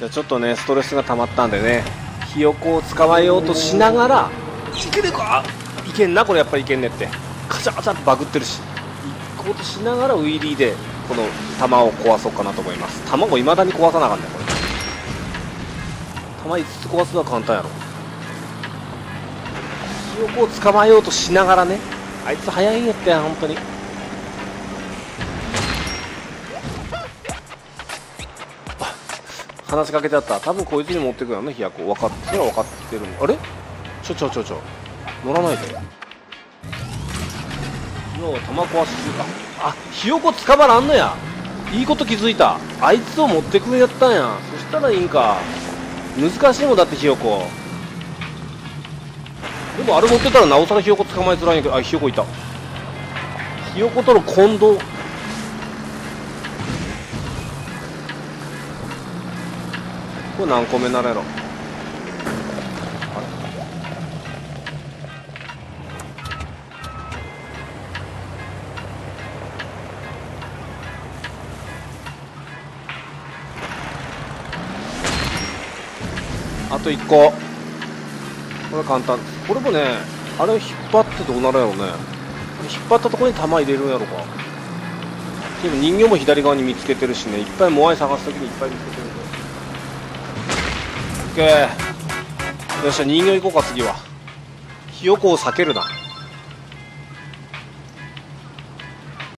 じゃあちょっとねストレスが溜まったんでね、ひよこを捕まえようとしながら、いけねか、いけんな、これやっぱりいけんねって、カチャカチャってバグってるし、行こうとしながらウィリーでこの弾を壊そうかなと思います。卵いまだに壊さなあかんねこれ。弾5つ壊すのは簡単やろ。ひよこを捕まえようとしながらね、あいつ早いんやって本当に。話しかけてあった。多分こいつに持ってくよね、ひよこ。分かって、それは分かってるの。あれちょ乗らないで。要は弾壊しするか。あ、ひよこ捕まらんのや。いいこと気づいた。あいつを持ってくんやったんや。そしたらいいんか。難しいもんだってひよこ。でもあれ持ってたらなおさらひよこ捕まえづらいんやけど。あ、ひよこいた。ひよことの混同。これ何個目ならやろ。あと1個。これ簡単。これもね、あれを引っ張ってどうなるやろうね。引っ張ったところに弾入れるんやろか。でも人形も左側に見つけてるしね、いっぱいモアイ探すときにいっぱい見つけてるんで。オッケー。よっしゃ、人形行こうか次は。ひよこを避けるな。